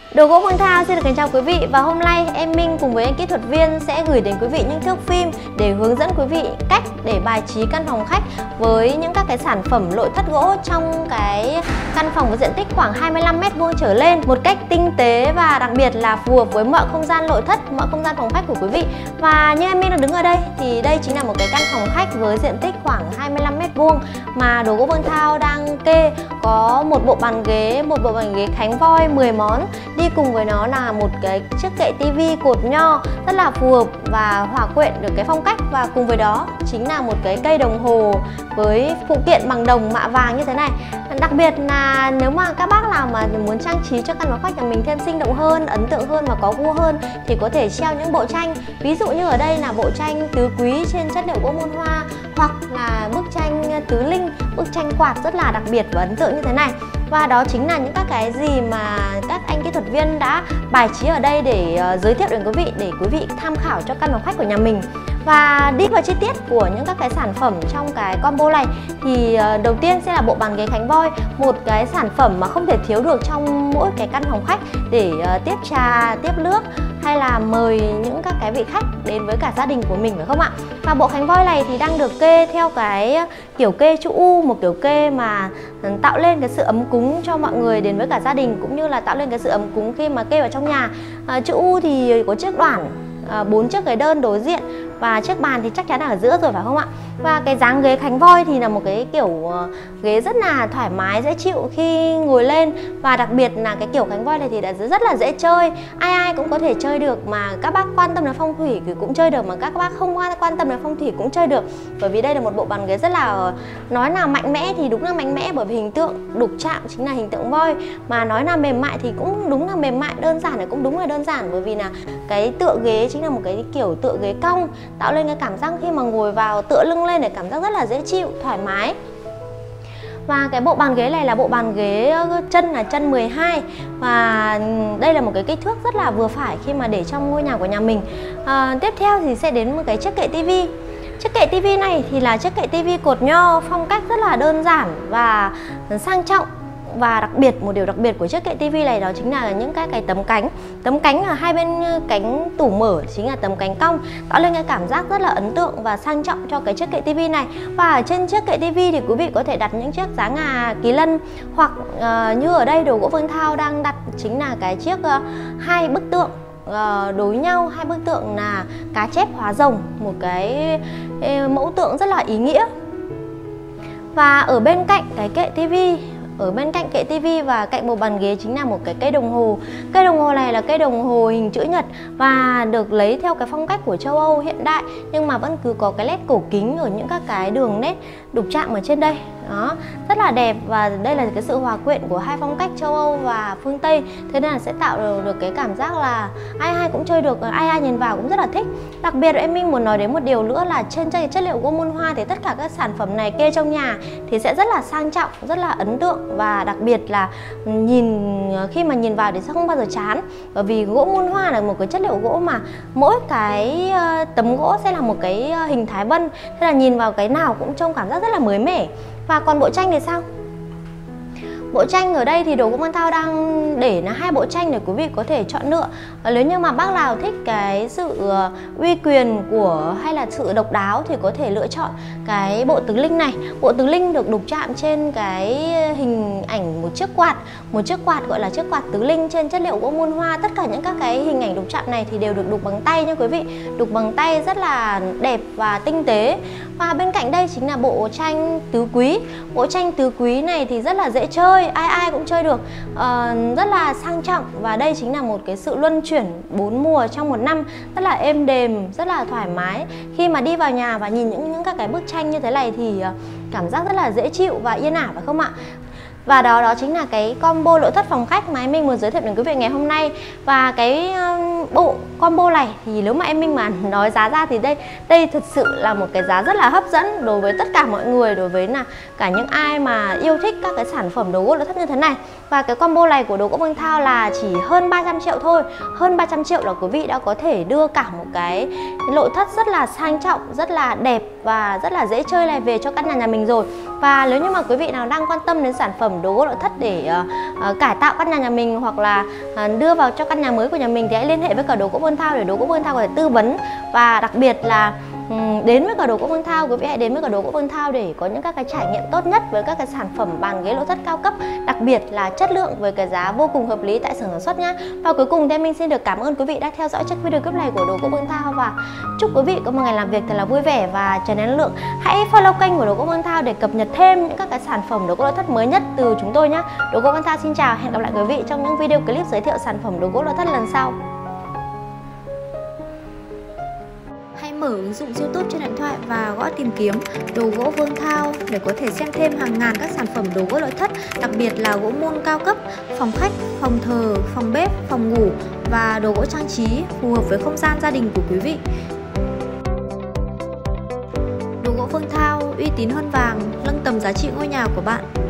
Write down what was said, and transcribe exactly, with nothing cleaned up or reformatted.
Đồ gỗ Phương Thao xin được kính chào quý vị, và hôm nay em Minh cùng với anh kỹ thuật viên sẽ gửi đến quý vị những thước phim để hướng dẫn quý vị cách để bài trí căn phòng khách với những các cái sản phẩm nội thất gỗ trong cái căn phòng với diện tích khoảng hai mươi lăm mét vuông trở lên một cách tinh tế và đặc biệt là phù hợp với mọi không gian nội thất, mọi không gian phòng khách của quý vị. Và như em Minh đang đứng ở đây thì đây chính là một cái căn phòng khách với diện tích khoảng hai mươi lăm mét vuông mà Đồ gỗ Phương Thao đang kê có một bộ bàn ghế, một bộ bàn ghế Khánh voi mười món, đi cùng với nó là một cái chiếc kệ tivi cột nho rất là phù hợp và hòa quyện được cái phong cách, và cùng với đó chính là một cái cây đồng hồ với phụ kiện bằng đồng mạ vàng như thế này. Đặc biệt là nếu mà các bác nào mà muốn trang trí cho căn phòng khách nhà mình thêm sinh động hơn, ấn tượng hơn và có gu hơn thì có thể treo những bộ tranh, ví dụ như ở đây là bộ tranh tứ quý trên chất liệu gỗ muôn hoa, hoặc là bức tranh tứ linh, bức tranh quạt rất là đặc biệt và ấn tượng như thế này. Và đó chính là những các cái gì mà các anh kỹ thuật viên đã bài trí ở đây để uh, giới thiệu đến quý vị, để quý vị tham khảo cho căn phòng khách của nhà mình. Và đi vào chi tiết của những các cái sản phẩm trong cái combo này thì uh, đầu tiên sẽ là bộ bàn ghế Khánh voi, một cái sản phẩm mà không thể thiếu được trong mỗi cái căn phòng khách để uh, tiếp trà, tiếp nước hay là mời những các cái vị khách đến với cả gia đình của mình, phải không ạ? Và bộ Khánh voi này thì đang được kê theo cái kiểu kê chữ U, một kiểu kê mà tạo lên cái sự ấm cúng cho mọi người đến với cả gia đình, cũng như là tạo lên cái sự ấm cúng khi mà kê vào trong nhà. À, chữ U thì có chiếc đoản, bốn à, chiếc ghế đơn đối diện và chiếc bàn thì chắc chắn là ở giữa rồi, phải không ạ? Và cái dáng ghế Khánh voi thì là một cái kiểu ghế rất là thoải mái, dễ chịu khi ngồi lên, và đặc biệt là cái kiểu Khánh voi này thì đã rất là dễ chơi, ai ai cũng có thể chơi được, mà các bác quan tâm đến phong thủy thì cũng chơi được, mà các bác không quan tâm đến phong thủy cũng chơi được, bởi vì đây là một bộ bàn ghế rất là, nói là mạnh mẽ thì đúng là mạnh mẽ, bởi vì hình tượng đục chạm chính là hình tượng voi, mà nói là mềm mại thì cũng đúng là mềm mại, đơn giản thì cũng đúng là đơn giản, bởi vì là cái tựa ghế chính là một cái kiểu tựa ghế cong, tạo lên cái cảm giác khi mà ngồi vào tựa lưng lên để cảm giác rất là dễ chịu, thoải mái. Và cái bộ bàn ghế này là bộ bàn ghế chân là chân mười hai, và đây là một cái kích thước rất là vừa phải khi mà để trong ngôi nhà của nhà mình. À, tiếp theo thì sẽ đến một cái chiếc kệ tivi. Chiếc kệ tivi này thì là chiếc kệ tivi cột nho, phong cách rất là đơn giản và sang trọng. Và đặc biệt, một điều đặc biệt của chiếc kệ tivi này đó chính là những cái cái tấm cánh. Tấm cánh ở hai bên cánh tủ mở chính là tấm cánh cong, tạo lên cái cảm giác rất là ấn tượng và sang trọng cho cái chiếc kệ tivi này. Và ở trên chiếc kệ tivi thì quý vị có thể đặt những chiếc giá ngà kỳ lân, hoặc uh, như ở đây Đồ gỗ Phương Thao đang đặt chính là cái chiếc uh, hai bức tượng uh, đối nhau, hai bức tượng là cá chép hóa rồng, một cái uh, mẫu tượng rất là ý nghĩa. Và ở bên cạnh cái kệ tivi, ở bên cạnh kệ tivi và cạnh bộ bàn ghế chính là một cái cây đồng hồ. Cây đồng hồ này là cây đồng hồ hình chữ nhật và được lấy theo cái phong cách của châu Âu hiện đại, nhưng mà vẫn cứ có cái nét cổ kính ở những các cái đường nét đục chạm ở trên đây. Đó, rất là đẹp, và đây là cái sự hòa quyện của hai phong cách châu Âu và phương Tây, thế nên là sẽ tạo được, được cái cảm giác là ai ai cũng chơi được, ai ai nhìn vào cũng rất là thích. Đặc biệt em Minh muốn nói đến một điều nữa là trên chất liệu gỗ muôn hoa thì tất cả các sản phẩm này kê trong nhà thì sẽ rất là sang trọng, rất là ấn tượng, và đặc biệt là nhìn khi mà nhìn vào thì sẽ không bao giờ chán, bởi vì gỗ muôn hoa là một cái chất liệu gỗ mà mỗi cái tấm gỗ sẽ là một cái hình thái vân, thế là nhìn vào cái nào cũng trông cảm giác rất là mới mẻ. Và còn bộ tranh thì sao? Bộ tranh ở đây thì Đồ gỗ Phương Thao đang để là hai bộ tranh để quý vị có thể chọn lựa. Nếu như mà bác nào thích cái sự uy quyền của hay là sự độc đáo thì có thể lựa chọn cái bộ tứ linh này. Bộ tứ linh được đục chạm trên cái hình ảnh một chiếc quạt, một chiếc quạt gọi là chiếc quạt tứ linh trên chất liệu gỗ muôn hoa. Tất cả những các cái hình ảnh đục chạm này thì đều được đục bằng tay nha quý vị, đục bằng tay rất là đẹp và tinh tế. Và bên cạnh đây chính là bộ tranh tứ quý. Bộ tranh tứ quý này thì rất là dễ chơi, ai ai cũng chơi được, uh, rất là sang trọng, và đây chính là một cái sự luân chuyển bốn mùa trong một năm, rất là êm đềm, rất là thoải mái. Khi mà đi vào nhà và nhìn những những các cái bức tranh như thế này thì uh, cảm giác rất là dễ chịu và yên ả, phải không ạ? Và đó đó chính là cái combo nội thất phòng khách mà em Minh muốn giới thiệu đến quý vị ngày hôm nay. Và cái um, bộ combo này thì nếu mà em Minh mà nói giá ra thì đây đây thực sự là một cái giá rất là hấp dẫn đối với tất cả mọi người, đối với là cả những ai mà yêu thích các cái sản phẩm đồ gỗ nội thất như thế này. Và cái combo này của Đồ gỗ Phương Thao là chỉ hơn ba trăm triệu thôi. Hơn ba trăm triệu là quý vị đã có thể đưa cả một cái nội thất rất là sang trọng, rất là đẹp và rất là dễ chơi lại về cho căn nhà nhà mình rồi. Và nếu như mà quý vị nào đang quan tâm đến sản phẩm đồ gỗ nội thất để uh, uh, cải tạo căn nhà nhà mình hoặc là uh, đưa vào cho căn nhà mới của nhà mình thì hãy liên hệ với cả Đồ Gỗ Phương Thao để Đồ Gỗ Phương Thao có thể tư vấn. Và đặc biệt là um, đến với cả Đồ Gỗ Phương Thao, quý vị hãy đến với cả Đồ Gỗ Phương Thao để có những các cái trải nghiệm tốt nhất với các cái sản phẩm bàn ghế nội thất cao cấp, đặc biệt là chất lượng với cái giá vô cùng hợp lý tại xưởng sản xuất nhá. Và cuối cùng thì mình xin được cảm ơn quý vị đã theo dõi chiếc video clip này của Đồ Gỗ Phương Thao và chúc quý vị có một ngày làm việc thật là vui vẻ và tràn năng lượng. Hãy follow kênh của Đồ Gỗ Phương Thao để cập nhật thêm những các cái sản phẩm đồ gỗ nội thất mới nhất từ chúng tôi nhé. Đồ Gỗ Phương Thao xin chào, hẹn gặp lại quý vị trong những video clip giới thiệu sản phẩm đồ gỗ nội thất lần sau. Hãy mở ứng dụng YouTube trên điện thoại và gõ tìm kiếm Đồ Gỗ Phương Thao để có thể xem thêm hàng ngàn các sản phẩm đồ gỗ nội thất, đặc biệt là gỗ mun cao cấp, phòng khách, phòng thờ, phòng bếp, phòng ngủ và đồ gỗ trang trí phù hợp với không gian gia đình của quý vị. Đồ Gỗ Phương Thao uy tín hơn vàng, nâng tầm giá trị ngôi nhà của bạn.